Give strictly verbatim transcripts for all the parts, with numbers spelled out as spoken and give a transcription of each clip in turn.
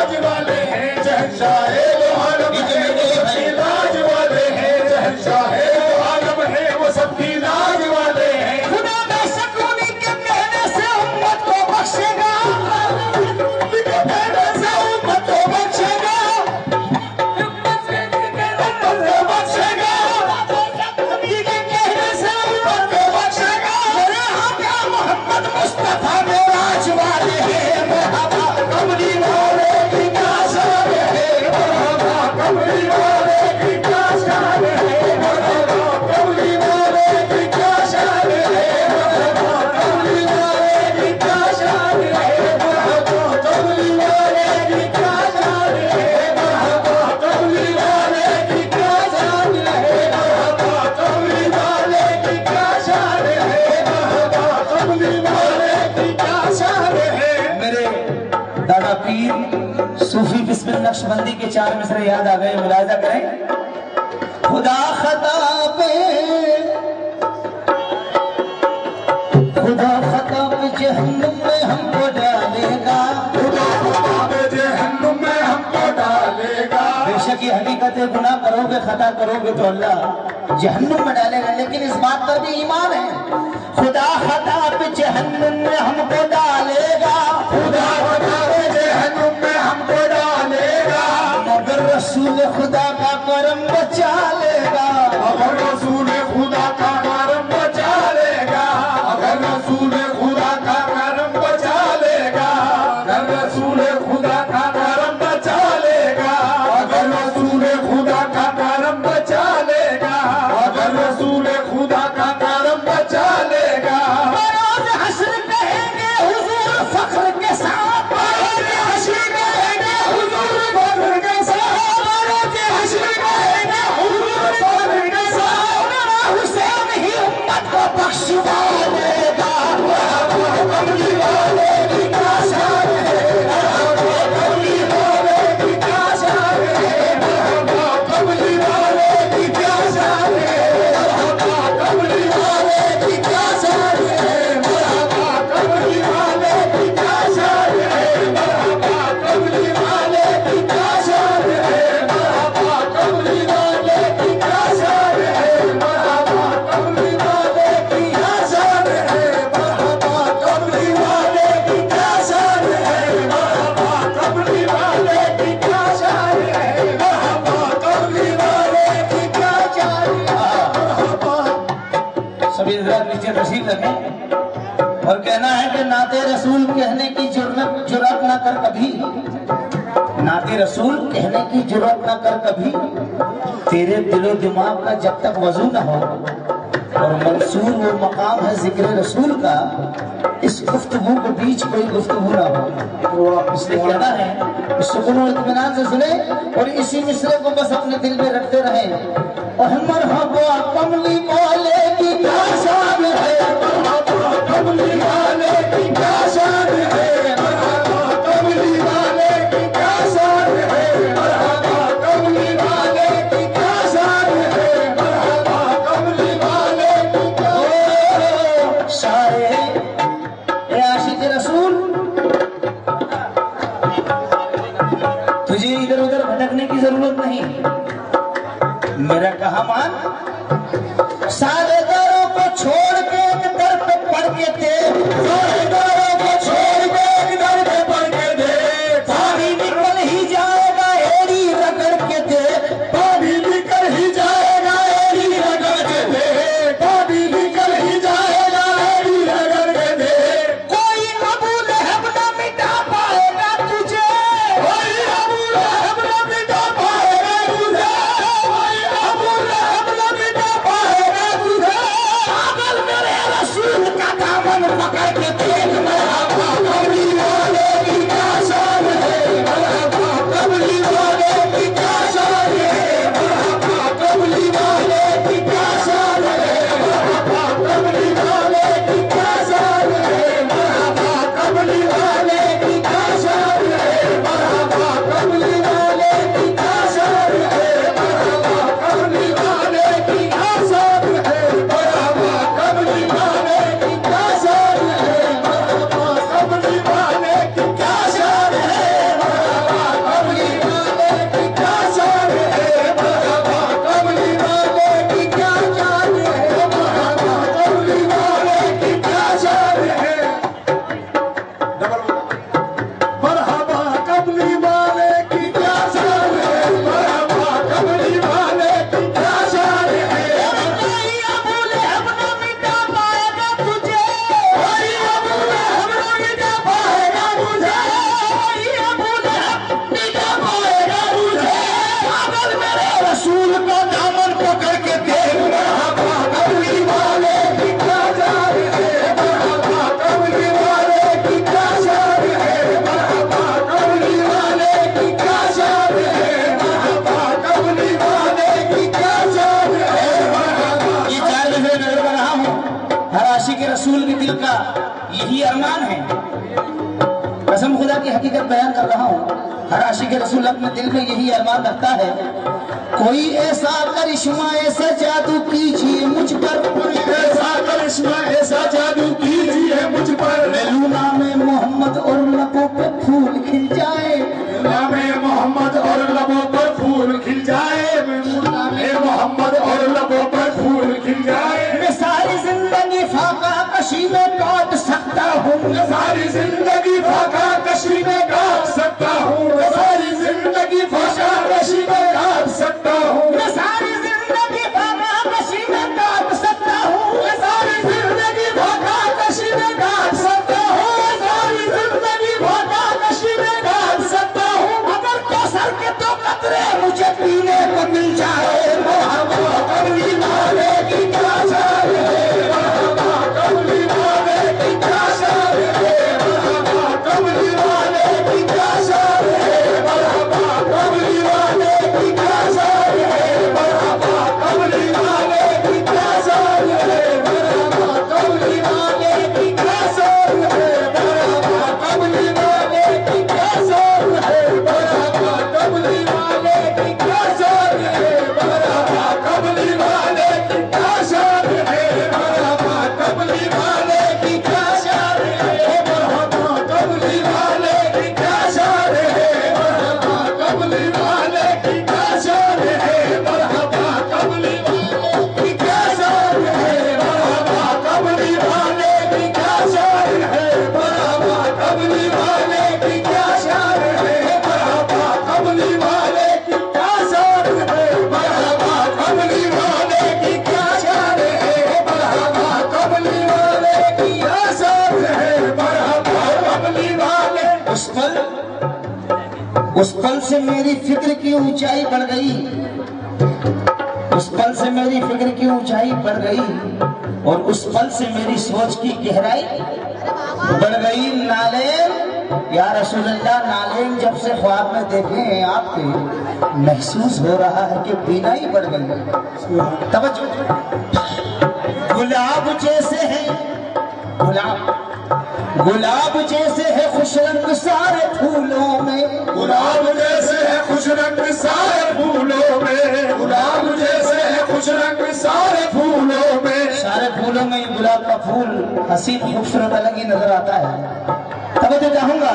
लाज वाले हैं शहंशाह दो आलम है वो सबकी लाज वाले हैं शहंशाह दो आलम है वो सबकी लाज वाले हैं। खुदा बेशक उन्हीं के कहने से उम्मत को बख्शेगा, उन्हीं के कहने से उम्मत को बख्शेगा, उम्मत को बख्शेगा, उन्हीं के कहने से उम्मत को बख्शेगा। मेरे आका मोहम्मद मुस्तफा मेराज वाले हैं मरहबा कमली वाले की क्या शान है, मरहबा कमली वाले की क्या शान है, मरहबा कमली वाले की क्या शान है, मरहबा कमली वाले की क्या शान है, मरहबा कमली वाले की क्या शान है, मरहबा कमली वाले की क्या शान है, मरहबा कमली वाले की क्या शान है, मरहबा कमली वाले की क्या शान है। मेरे दादा पीर सूफी बिस्मिल नक्शबंदी के चार मिसरे याद आ गए, मुलाहिजा करें। खुदा खता पे खुदा खता पे जहन्नुम में हमको डालेगा, खुदा खुदा पे जहन्नुम में हमको डालेगा। बेशक ये हकीकत है, गुनाह करोगे खता करोगे तो अल्लाह जहन्नुम में डालेगा, लेकिन इस बात पर भी ईमान है खुदा खता पे जहन्नुम में हमको डालेगा, खुदा खुदा पे जहन्नुम में हमको डालेगा। मगर रसूल खुदा का करम बचा लेगा, अगर रसूल खुदा का करम बचा लेगा, अगर रसूल खुदा का करम बचा लेगा, अगर रसूल खुदा का करम बचा लेगा, अगर रसूल खुदा का करम बचा लेगा, अगर रसूल खुदा का करम बचा लेगा। रोज़ हश्र कहेंगे हुजूर फख्र के साथ, रोज़ हश्र कहेंगे हुजूर फख्र के साथ, रोज़ हश्र कहेंगे हुजूर फख्र के साथ। मेरा हुसैन ही उम्मत को बख्शवा देगा। कमली वाले की क्या शान है, कमली वाले की क्या शान है, कमली वाले की क्या शान है, कमली वाले की क्या शान है, कमली वाले की क्या शान है, कमली वाले की क्या शान है, कमली वाले की क्या शान है, कमली वाले की क्या शान है, कमली वाले की क्या शान है, कमली वाले की क्या शान है, कमली वाले की क्या शान है। सभी हज़रात नीचे तशरीफ रखें और कहना है कि नाते रसूल कहने की जुर्रत जुर्रत ना कर कभी, नाते रसूल कहने की जुर्रत ना कर कभी, तेरे दिलो दिमाग का जब तक वजू ना हो और मंसूर वो मकाम है जिक्र रसूल का, इस गुफ्तगू के बीच कोई गुफ्तगू ना हो। इसलिए कहना है सुकून और इत्मीनान से सुने और इसी मिसरे को बस अपने दिल में रखते रहे। और मरहबा कमली वाले की क्या शान है, कमली वाले की क्या शान है, कमली वाले की क्या शान है, कमली वाले की क्या शान है, कमली वाले की क्या शाये ए आशिक रसूल, तुझे इधर उधर भटकने की जरूरत नहीं, मेरा कहा मान, सारे दरों को छोड़ के एक दर पे पड़ के दे, सारे दरों को छोड़ के एक दर पे पड़ के दे, पानी निकल ही जाएगा एड़ी रगड़ के दे, पानी निकल ही जाएगा एड़ी रगड़ के दे, पानी निकल ही जाएगा एड़ी रगड़ के दे। कोई अबू लहब न मिटा पाएगा तुझे, कोई अबू लहब न मिटा पाएगा तुझे, कोई अबू लहब न मिटा पाएगा तुझे। पागल मेरे रसूल का दामन पकड़ के दे, का यही अरमान है। कसम खुदा की हकीकत बयान कर रहा हूँ, हर आशिक रसूल अपने दिल में यही अरमान रखता है, कोई ऐसा करिश्मा ऐसा जादू कीजिए मुझ पर, कोई ऐसा करिश्मा ऐसा जादू कीजिए मुझ पर, लूँ नामे मोहम्मद और लबों पे फूल खिल जाए, नामे मोहम्मद और लबों पर फूल खिल जाए, नामे मोहम्मद और लबों पर फूल खिल जाए। मैं सारी जिंदगी फाका कशी में काट सकता हूँ, मैं सारी जिंदगी फाका कशी में काट सकता हूँ, मैं सारी जिंदगी फाका कशी में काट सकता हूँ, मैं सारी जिंदगी फाका कशी में काट सकता हूँ, मैं सारी जिंदगी फाका कशी में काट सकता हूँ, मैं सारी जिंदगी फाका कशी में काट सकता हूँ। अगर कौसर के दो कतरे मुझे पीने को मिल जाए, मोहब्बत कमली वाले की क्या शान है, मोहब्बत कमली वाले की क्या शान है, मोहब्बत कमली वाले की क्या शान है, मोहब्बत कमली वाले की क्या शान है, मोहब्बत कमली वाले की क्या शान है, मोहब्बत कमली वाले की क्या शान है, मोहब्बत कमली वाले की क्या शान है, मोहब्बत कमली वाले की क्या शान है, मोहब्बत कमली वाले की क्या शान है, मोहब्बत कमली वाले की क्या शान है, मोहब्बत कमली वाले की क्या शान है, मोहब्बत कमली वाले की क्या शान है, मोहब्बत कमली वाले की क्या शान है, मोहब्बत कमली वाले की क्या शान है, मोहब्बत कमली वाले की क्या शान है, मोहब्बत कमली वाले की क्या शान है, मोहब्बत कमली वाले की क्या शान है, मोहब्बत कमली वाले की क्या शान है, मोहब्बत कमली वाले। उस पल उस पल से मेरी फिक्र की ऊंचाई बढ़ गई, उस पल से मेरी फिक्र की ऊंचाई बढ़ गई, और उस पल से मेरी सोच की गहराई बढ़ गई। नालेम या रसूल अल्लाह, नालेम जब से ख्वाब में देखे हैं आपके, महसूस हो रहा है कि बीनाई बढ़ गई। तवज्जो, गुलाब जैसे है, गुलाब गुलाब जैसे है खुश रंग सारे फूलों में, गुलाब जैसे है खुश रंग सारे फूलों में, गुलाब जैसे है खुश रंग सारे फूलों में, सारे फूलों में ये गुलाब का फूल हसीन खूबसूरत अलग ही नजर आता है। तब तो चाहूंगा,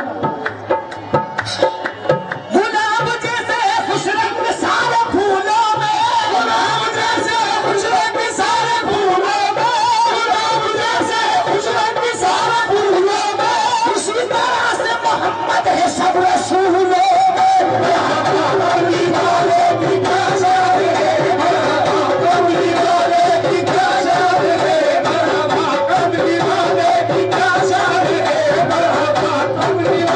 गुलाब जैसे है खुश रंग सारे फूलों में, गुलाब जैसे है खुश रंग सारे फूलों में, गुलाब जैसे है खुश रंग सारे फूलों में, उसी तरह से मोहम्मद है सब रसूलों में। कमली वाले की क्या शान है, मोहब्बत कमली वाले की क्या शान है, मोहब्बत कमली वाले की क्या शान है, मोहब्बत कमली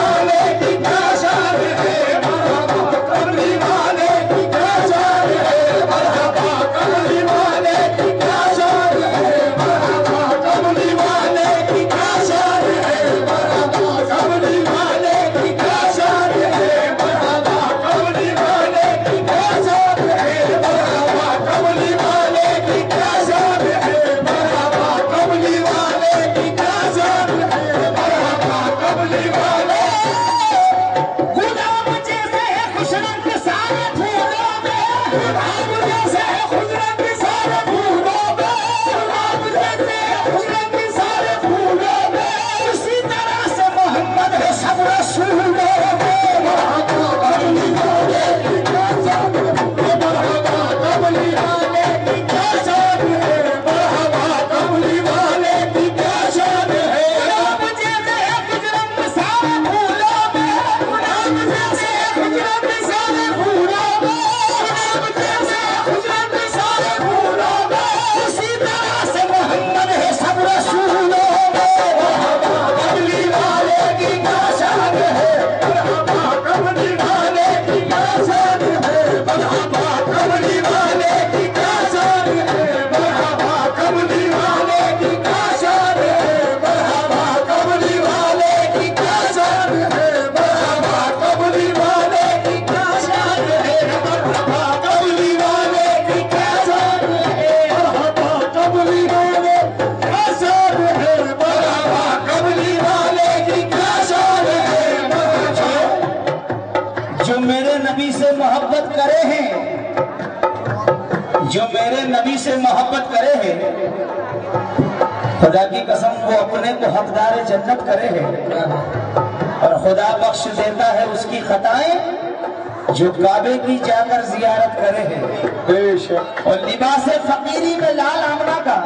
जो मेरे नबी से मोहब्बत करे हैं, जो मेरे नबी से मोहब्बत करे हैं, खुदा की कसम वो अपने को हकदार जन्नत करे हैं और खुदा बख्श देता है उसकी खताएं जो काबे की जाकर जियारत करे हैं। और लिबास फकीरी में लाल आमना का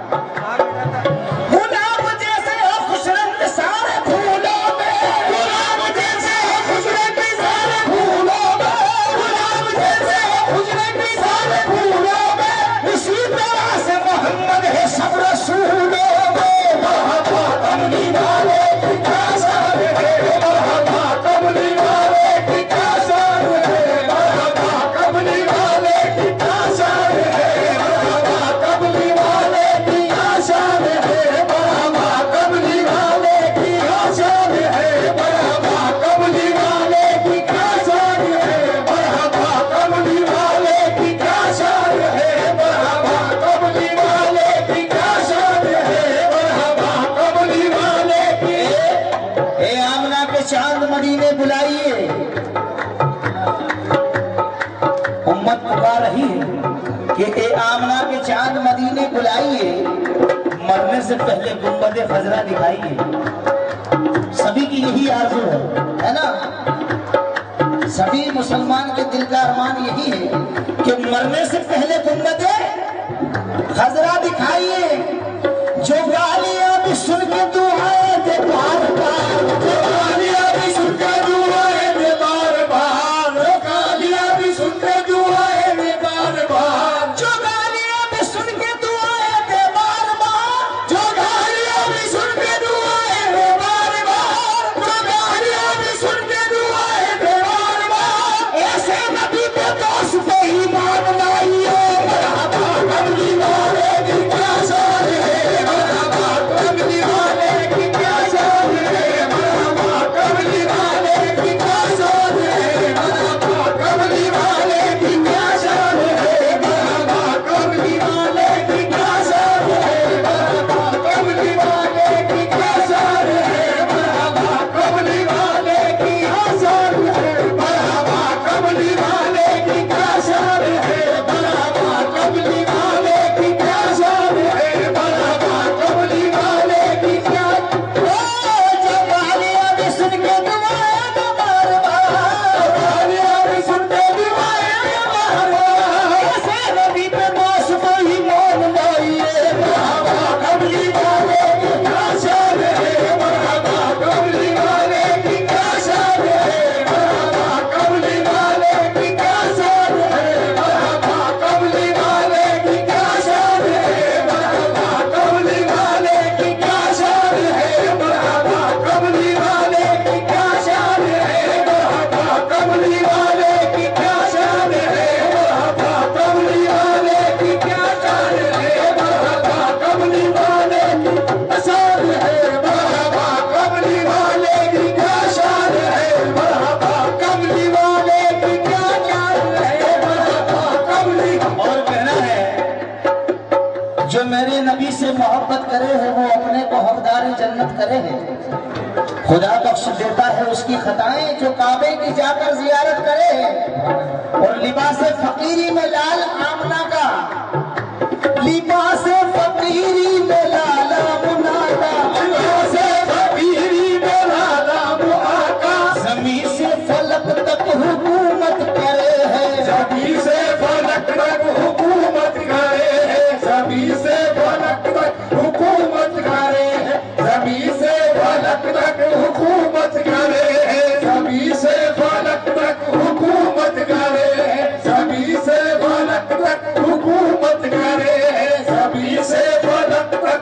गुलाब जैसे हो खुशरंग सारे फूलों में, गुलाब जैसे हो खुशरंग सारे फूलों में, गुलाब जैसे हो खुशरंग सारे फूलों में, इसी तरह से मोहम्मद है सब रसूलों में। मरहबा कमली वाले की क्या शान है, मरहबा कमली वाले की क्या शान है, मरहबा कमली वाले की क्या शान है, मरहबा कमली वाले की क्या शान है, मरहबा कमली वाले की क्या शान है, मरहबा कमली वाले की क्या शान है, मरहबा कमली वाले की क्या शान है, मरहबा कमली वाले की क्या शान है, मरहबा कमली वाले की। ए आमना के चांद मदीने बुलाइए, उम्मत पुकार रही है कि ए आमना के चांद मदीने बुलाइए, मरने से पहले गुंबद खजरा दिखाइए। सभी की यही आरज़ू है, है ना? सभी मुसलमान के दिल का अरमान यही है कि मरने से पहले गुंबद खजरा दिखाइए। जो गालियां भी सुन के दुआएं दे बार बार, जो गालियां भी सुन के दुआएं दे बार बार, जो गालियां भी सुन के दुआएं दे बार बार, जो गालियां भी सुन के दुआएं दे बार बार, जो गालियां भी सुन के दुआएं दे बार बार, जो गालियां भी सुन के दुआएं दे बार बार, ऐसे नबी पे दोष पे ईमान लाइए। मरहबा कमली वाले की क्या शान है, मरहबा कमली वाले की क्या शान है, मरहबा कमली वाले की क्या शान है, मरहबा कमली वाले की क्या शान है, मरहबा कमली वाले की क्या शान है, मरहबा कमली वाले की क्या शान है, मरहबा कमली वाले की क्या शान है, मरहबा कमली वाले की क्या शान है, मरहबा कमली वाले की क्या शान है, मरहबा कमली वाले की क्या। ओ जो गालियां भी सुन के दुआएं दे बार बार, गालियां भी सुन के दुआएं दे बार बार, ऐसे नबी पे दोष पे ईमान लाइए। मरहबा कमली वाले की क्या शान है, मरहबा कमली वाले की क्या शान है, मरहबा कमली वाले की क्या शान है, मरहबा कमली वाले की क्या शान है, मरहबा कमली वाले की क्या शान है, मरहबा कमली वाले की क्या शान है, मरहबा कमली वाले की क्या शान है, मरहबा कमली वाले की क्या शान है, मरहबा कमली वाले की शान है, मरहबा कमली वाले की क्या शान है, मरहबा कमली वाले की क्या शान है, मरहबा कमली। और कहना है जो मेरे नबी से मोहब्बत करे है वो अपने को हकदार जन्नत करे है। खुदा बख्श देता है उसकी खताएं जो काबे की जाकर जियारत करे है। और लिबास फकीरी में लाल आमना का, लिबास फकीरी में लाल आमना का, लिबास फकीरी में लाल आमना का, ज़मीन से फलक तक हुकूमत करे है, ज़मीन से फलक तक हुकूमत करे है, ज़मीन से फलक तक हुकूमत करे है, ज़मीन से फलक तक हुकूमत करे है, ज़मीन से फलक तक हुकूमत करे है, ज़मीन से फलक तक हुकूमत करे है, ज़मीन से फलक तक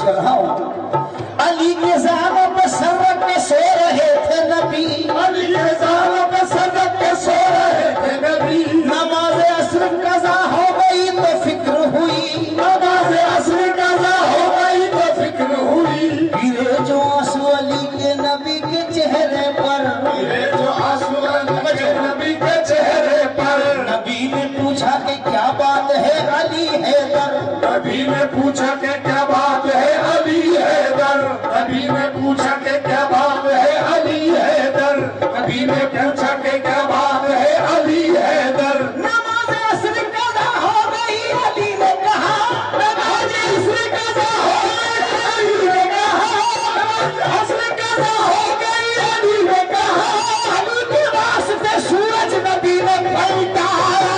कर रहा हूँ। अली के ज़ालों पे सर रख के सो रहे थे नबी, अली के ज़ालों पे सर रख के सो रहे थे नबी। नमाज असर कज़ा हो गई तो फिक्र हुई, नमाज असर कज़ा हो गई तो फिक्र हुई। गिरे जो आंसू अली के नबी के चेहरे पर, गिरे जो आंसू अली के नबी के चेहरे पर। नबी ने पूछा कि क्या बात है अली हैदर, नबी ने पूछा कि क्या बात है अली हैदर। नबी ने पूछा कि क्या बात है अली हैदर। नबी ने पूछा कि क्या बात है अली हैदर। नमाज असर कज़ा हो गई अली ने कहा, नमाज असर कज़ा हो गई अली ने कहा। नमाज असर कज़ा हो गई अली ने कहा। अली के वास्ते सूरज नबी ने फैलाया।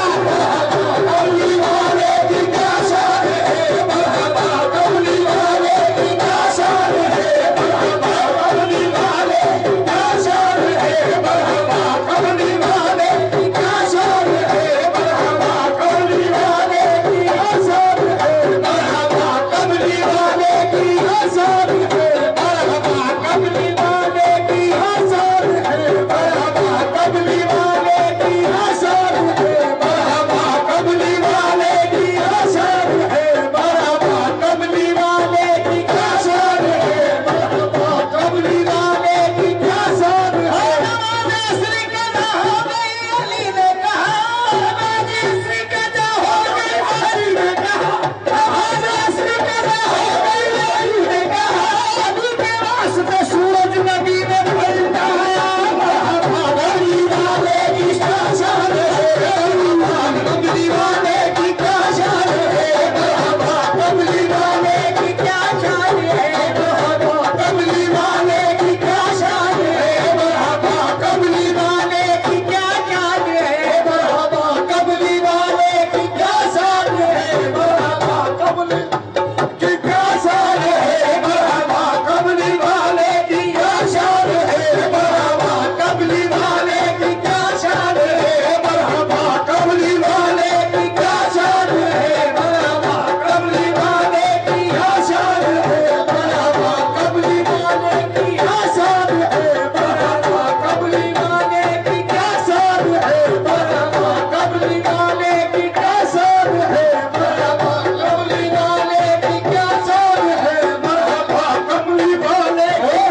कमली वाले की क्या शान है, मरहबा कमली वाले की क्या शान है, मरहबा कमली वाले की क्या शान है, मरहबा कमली वाले की क्या शान है, मरहबा कमली वाले की क्या शान है, मरहबा कमली वाले की क्या शान है, मरहबा कमली वाले की क्या शान है, मरहबा कमली वाले की क्या शान है, मरहबा कमली वाले की क्या शान है, मरहबा कमली वाले की क्या शान है, मरहबा कमली वाले की क्या शान है। नमाज असर कज़ा हो गई अली ने कहा, नमाज असर कज़ा हो गई अली ने कहा। नमाज असर कज़ा हो गई अली ने कहा। अली के वास्ते सूरज नबी ने फैलाया। मरहबा कमली वाले की क्या शान है, मरहबा कमली वाले की क्या शान है, मरहबा कमली वाले की क्या शान है, मरहबा कमली वाले की क्या शान है, मरहबा कमली वाले की क्या शान है, मरहबा कमली वाले की क्या शान है, मरहबा कमली की क्या शान है, मरहबा कमली वाले की क्या शान है, मरहबा कमली वाले की क्या शान है, मरहबा कमली वाले की क्या शान है, मरहबा कमली वाले की क्या शान है, मरहबा कमली वाले की क्या शान है, मरहबा कमली वाले की क्या शान है, मरहबा कमली वाले की क्या शान है, मरहबा कमली वाले की क्या शान है, मरहबा कमली वाले।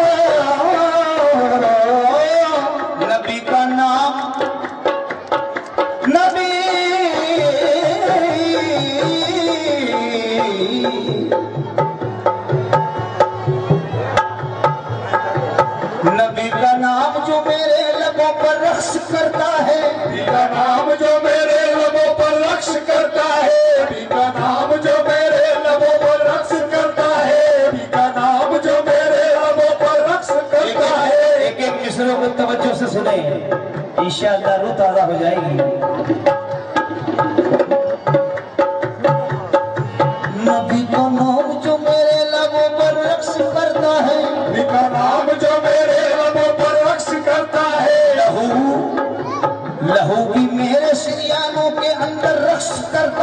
नबी का नाम नबी नबी का नाम जो मेरे लबों पर रक्स करता है, नबी का नाम जो मेरे लबों पर रक्स करता है, नबी का नाम जो मेरे लबों पर रक्स करता है, नबी का नाम जो मेरे लबों पर रक्स करता है। एक एक मिसरों को तवज्जो से सुने, इंशाअल्लाह रूह ताज़ा हो जाएगी। नबी का नाम जो मेरे लबों पर रक्स करता है, नबी का नाम जो मेरे लबों पर रक्स करता है, लहू लहू भी मेरे सिरियानों के अंदर रक्स करता